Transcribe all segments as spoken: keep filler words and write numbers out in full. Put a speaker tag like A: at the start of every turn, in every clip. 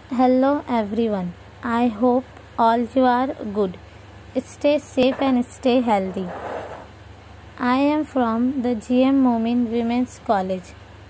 A: Hello everyone. I hope all you are good. Stay safe and stay healthy. I am from the G M Momin Women's College.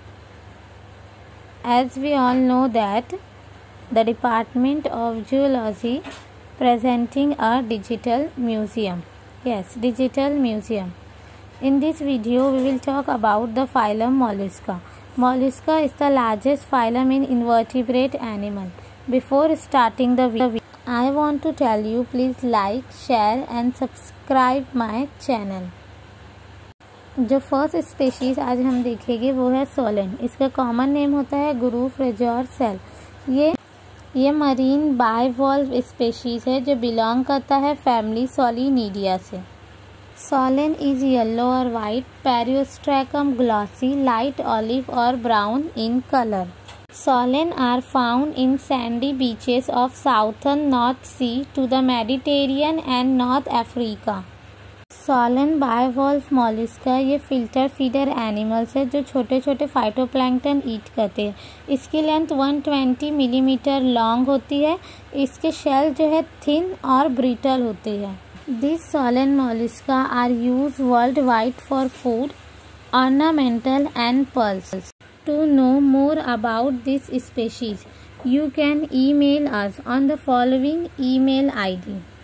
A: As we all know that the Department of Zoology presenting a digital museum. Yes, digital museum. In this video we will talk about the phylum Mollusca. Mollusca is the largest phylum in invertebrate animal. Before starting the video, I want to tell you, please like, share and subscribe my channel. जो first species आज हम देखेंगे वो है सोलेन. इसका common name होता है group रेजोर cell. ये ये मरीन बाइवॉल्व स्पेशीज़ है जो बिलोंग करता है फैमिली सोलिनीडिया से. सोलेन इज येलो और white, periostracum glossy, light olive और brown in colour. Solen are found in sandy beaches of southern North Sea to the Mediterranean and North Africa. Solen bivalve mollusca ये filter feeder animals है जो छोटे छोटे phytoplankton ईट करते हैं. इसकी length एक सौ बीस मिलीमीटर लॉन्ग होती है. इसके शेल जो है थिन और ब्रिटल होती है. This Solen mollusca are used worldwide for food, ornamental and pearls. To know more about this species, you can email us on the following email I D.